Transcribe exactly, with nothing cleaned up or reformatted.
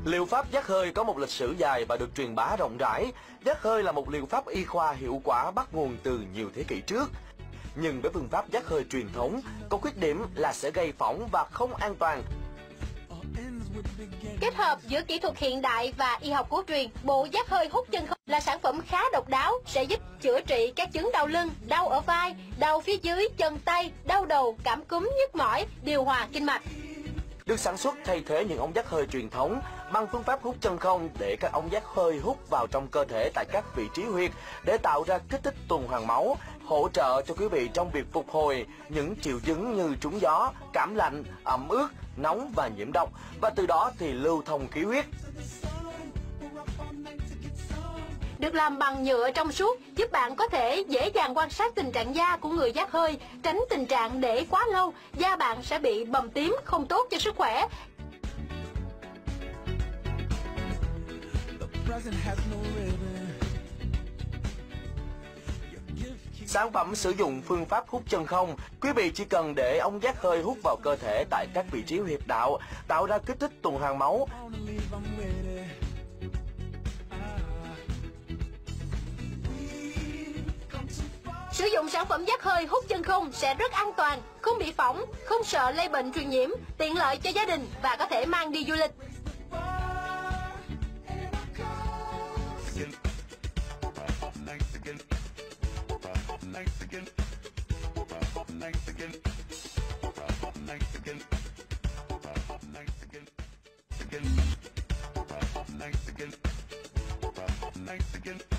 Liệu pháp giác hơi có một lịch sử dài và được truyền bá rộng rãi. Giác hơi là một liệu pháp y khoa hiệu quả bắt nguồn từ nhiều thế kỷ trước. Nhưng với phương pháp giác hơi truyền thống, có khuyết điểm là sẽ gây phỏng và không an toàn. Kết hợp giữa kỹ thuật hiện đại và y học cổ truyền, bộ giác hơi hút chân không là sản phẩm khá độc đáo, sẽ giúp chữa trị các chứng đau lưng, đau ở vai, đau phía dưới chân tay, đau đầu, cảm cúm, nhức mỏi, điều hòa kinh mạch. Được sản xuất thay thế những ống giác hơi truyền thống bằng phương pháp hút chân không để các ống giác hơi hút vào trong cơ thể tại các vị trí huyệt để tạo ra kích thích tuần hoàn máu, hỗ trợ cho quý vị trong việc phục hồi những triệu chứng như trúng gió, cảm lạnh, ẩm ướt, nóng và nhiễm độc, và từ đó thì lưu thông khí huyết. Được làm bằng nhựa trong suốt, giúp bạn có thể dễ dàng quan sát tình trạng da của người giác hơi, tránh tình trạng để quá lâu, da bạn sẽ bị bầm tím, không tốt cho sức khỏe. Sản phẩm sử dụng phương pháp hút chân không, quý vị chỉ cần để ống giác hơi hút vào cơ thể tại các vị trí huyệt đạo, tạo ra kích thích tuần hoàn máu. Sử dụng sản phẩm giác hơi hút chân không sẽ rất an toàn, không bị phỏng, không sợ lây bệnh truyền nhiễm, tiện lợi cho gia đình và có thể mang đi du lịch. Nice again.